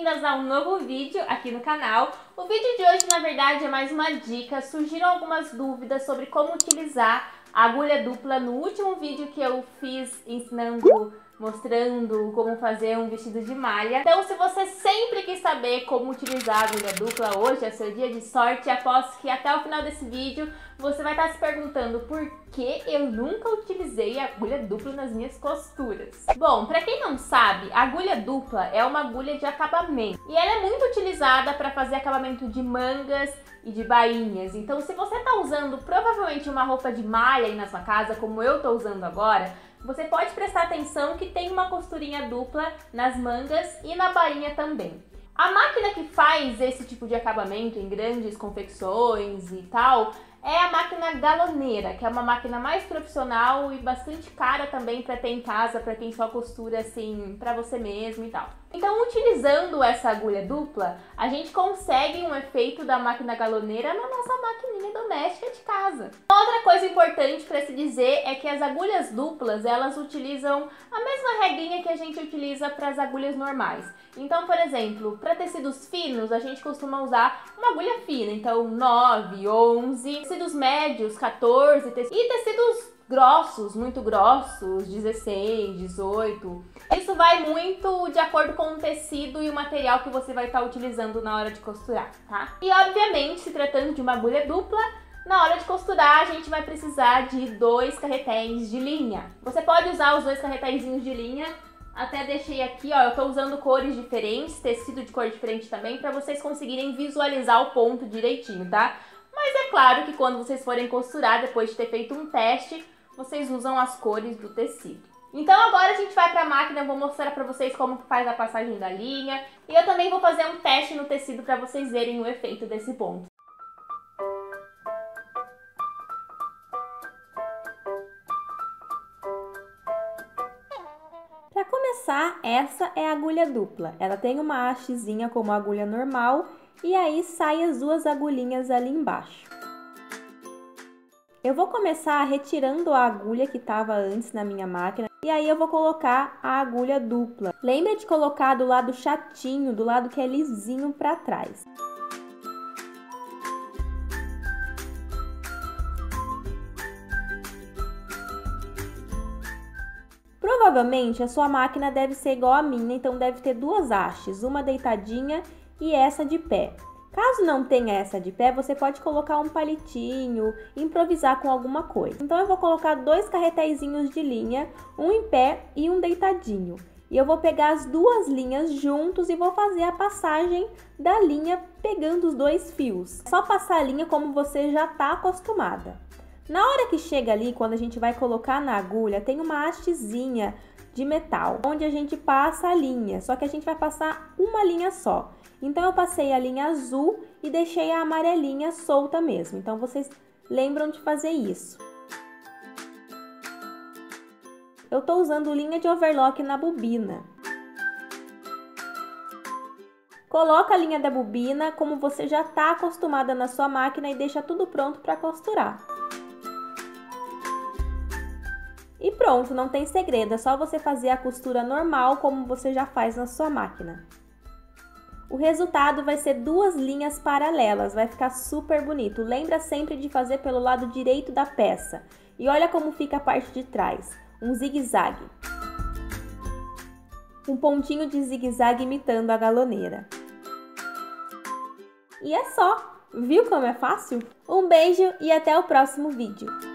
bem-vindas a um novo vídeo aqui no canal. O vídeo de hoje, na verdade, é mais uma dica. Surgiram algumas dúvidas sobre como utilizar a agulha dupla no último vídeo que eu fiz mostrando como fazer um vestido de malha. Então, se você sempre quis saber como utilizar a agulha dupla, hoje é seu dia de sorte. Aposto que até o final desse vídeo você vai estar se perguntando por que eu nunca utilizei a agulha dupla nas minhas costuras. Bom, para quem não sabe, a agulha dupla é uma agulha de acabamento e ela é muito utilizada para fazer acabamento de mangas e de bainhas. Então, se você está usando provavelmente uma roupa de malha aí na sua casa, como eu estou usando agora, você pode prestar atenção que tem uma costurinha dupla nas mangas e na bainha também. A máquina que faz esse tipo de acabamento em grandes confecções e tal é a máquina galoneira, que é uma máquina mais profissional e bastante cara também para ter em casa, para quem só costura assim para você mesmo e tal. Então, utilizando essa agulha dupla, a gente consegue um efeito da máquina galoneira na nossa maquininha doméstica de casa. Outra coisa importante para se dizer é que as agulhas duplas, elas utilizam a mesma regrinha que a gente utiliza para as agulhas normais. Então, por exemplo, para tecidos finos, a gente costuma usar uma agulha fina, então 9, 11, tecidos médios, 14, e tecidos grossos, muito grossos, 16, 18. Isso vai muito de acordo com o tecido e o material que você vai estar utilizando na hora de costurar, tá? E obviamente, se tratando de uma agulha dupla, na hora de costurar a gente vai precisar de 2 carretéis de linha. Você pode usar os 2 carretéisinhos de linha. Até deixei aqui, ó, eu tô usando cores diferentes, tecido de cor diferente também, pra vocês conseguirem visualizar o ponto direitinho, tá? Mas é claro que quando vocês forem costurar, depois de ter feito um teste, vocês usam as cores do tecido. Então agora a gente vai pra máquina, eu vou mostrar pra vocês como que faz a passagem da linha. E eu também vou fazer um teste no tecido pra vocês verem o efeito desse ponto. Para começar, essa é a agulha dupla. Ela tem uma hastezinha como a agulha normal e aí sai as 2 agulhinhas ali embaixo. Eu vou começar retirando a agulha que estava antes na minha máquina e aí eu vou colocar a agulha dupla. Lembra de colocar do lado chatinho, do lado que é lisinho para trás. Provavelmente a sua máquina deve ser igual a minha, então deve ter 2 hastes, uma deitadinha e essa de pé. Caso não tenha essa de pé, você pode colocar um palitinho, improvisar com alguma coisa. Então eu vou colocar 2 carretéisinhos de linha, um em pé e um deitadinho. E eu vou pegar as 2 linhas juntos e vou fazer a passagem da linha pegando os 2 fios. É só passar a linha como você já está acostumada. Na hora que chega ali, quando a gente vai colocar na agulha, tem uma hastezinha de metal, onde a gente passa a linha, só que a gente vai passar uma linha só. Então eu passei a linha azul e deixei a amarelinha solta mesmo. Então vocês lembram de fazer isso. Eu tô usando linha de overlock na bobina. Coloca a linha da bobina como você já está acostumada na sua máquina e deixa tudo pronto para costurar. E pronto, não tem segredo, é só você fazer a costura normal como você já faz na sua máquina. O resultado vai ser 2 linhas paralelas, vai ficar super bonito. Lembra sempre de fazer pelo lado direito da peça. E olha como fica a parte de trás, um zigue-zague. Um pontinho de zigue-zague imitando a galoneira. E é só! Viu como é fácil? Um beijo e até o próximo vídeo!